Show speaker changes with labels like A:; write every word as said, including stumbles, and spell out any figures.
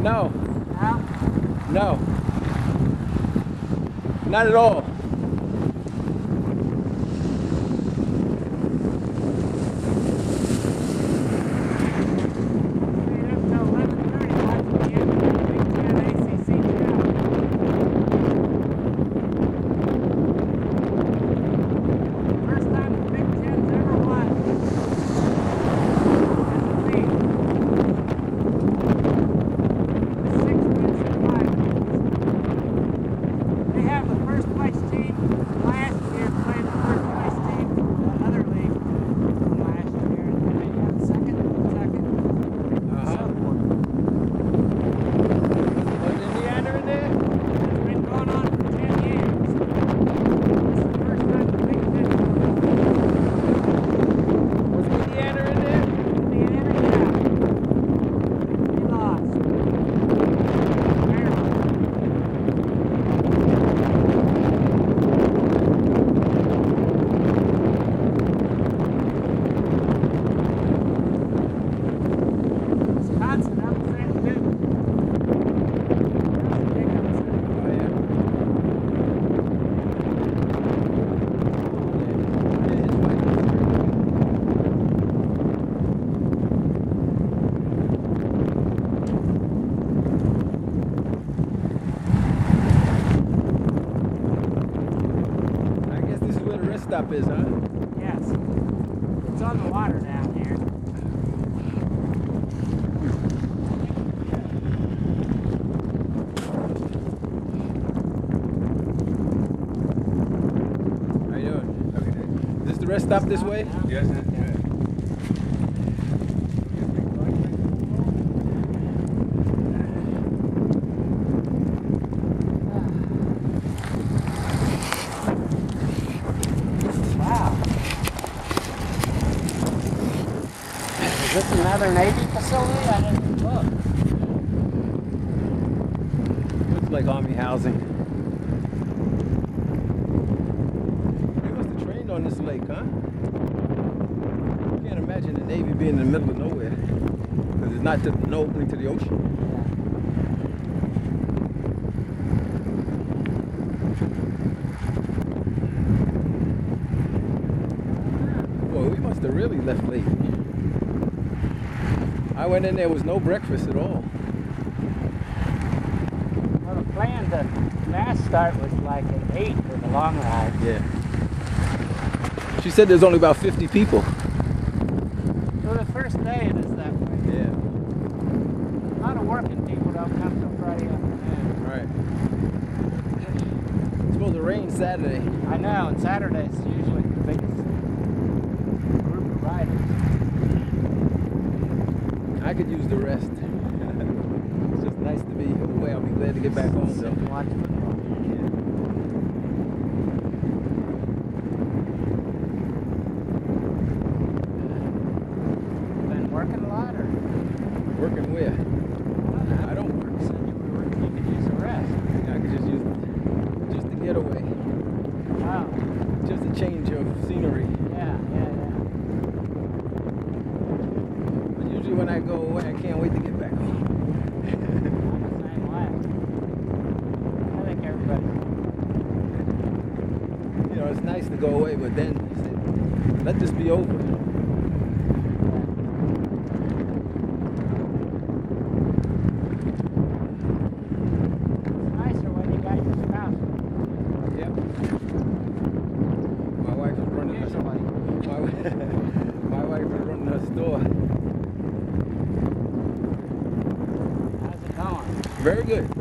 A: No.
B: No?
A: No. Not at all. Stop is, huh?
B: Yes. It's on the water down here.
A: How you doing? Okay. Is this the rest stop this way?
C: Yes, sir.
B: Is this another Navy facility? I didn't look.
A: Looks like Army housing. They must have trained on this lake, huh? Can't imagine the Navy being in the middle of nowhere. Because it's not to, no opening to the ocean. Well, we must have really left late. I went in there, was no breakfast at all.
B: Well, the plan to mass start was like at eight for the long ride.
A: Yeah. She said there's only about fifty people.
B: For the first day it is that way.
A: Yeah.
B: A lot of working people don't come till Friday afternoon.
A: Right. It's supposed to rain Saturday.
B: I know, and Saturday's usually the biggest group of riders.
A: I could use the rest. It's just nice to be away. I'll be glad to get back home though.
B: Watch football.
A: Yeah.
B: Been working a lot, or?
A: Working where? I don't work.
B: You said you were working, you could use a rest.
A: I could just use just to get away.
B: Oh.
A: Just a change of scenery.
B: Yeah, yeah, yeah.
A: But usually when I go away, I can't wait to get back home.
B: I'm the same way. I think everybody.
A: You know, it's nice to go away, but then you say, let this be over.
B: It's nicer when you got your spouse.
A: Yep. My wife is running her
B: Usually.
A: my, my wife is running her store.
B: How's it going?
A: Very good.